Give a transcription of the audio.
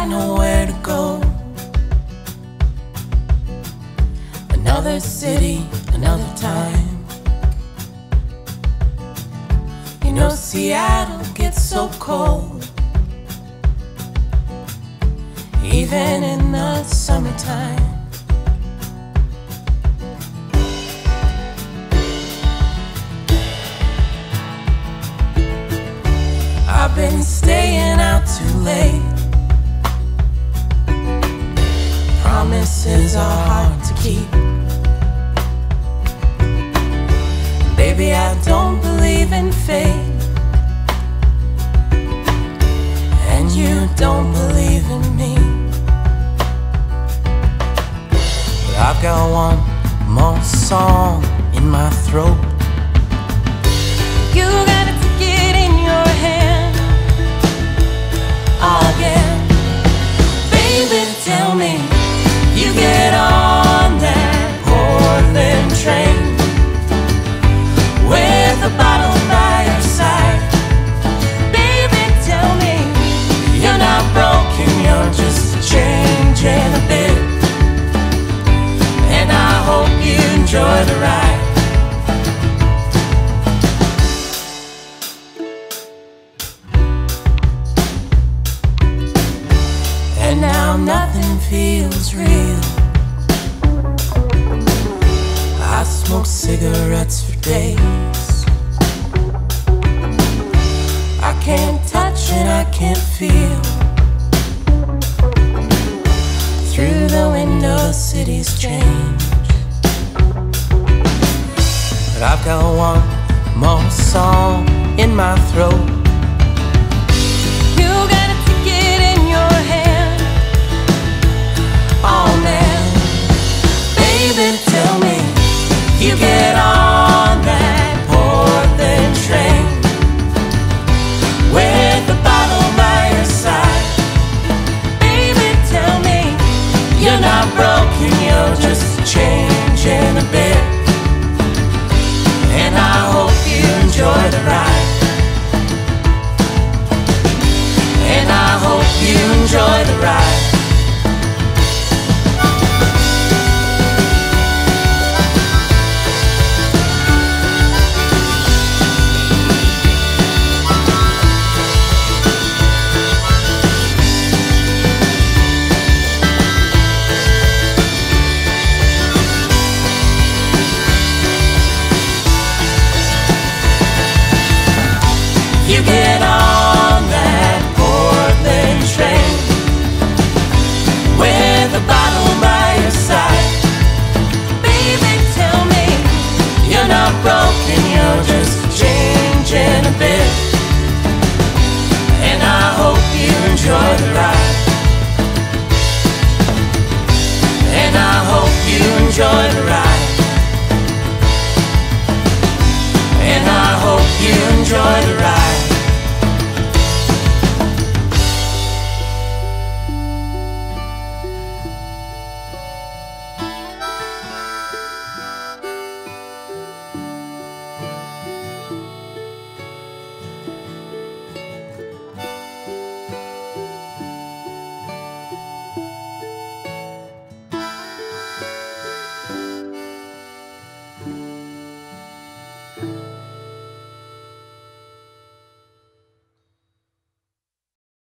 got nowhere to go. Another city, another time. You know Seattle gets so cold, even in the summertime. I've been staying out too late. Promises are hard to keep. Baby, I don't believe in fate, and you don't believe in me. But I've got one more song in my throat. You got a ticket in your hand again. Baby, tell me you get on that Portland train with a bottle by your side. Baby, tell me you're not broken, you're just changing a bit. And I hope you enjoy the ride. And now nothing feels real. I smoke cigarettes for days. I can't touch and I can't feel. Through the window, the city's changed. But I've got one more song in my throat. You got a ticket in your hand. Oh man, baby, tell me you get on that Portland train with a bottle by your side. Baby, tell me you're not broken, you're just changing a bit. And I hope you enjoy the ride. And I hope you enjoy the ride.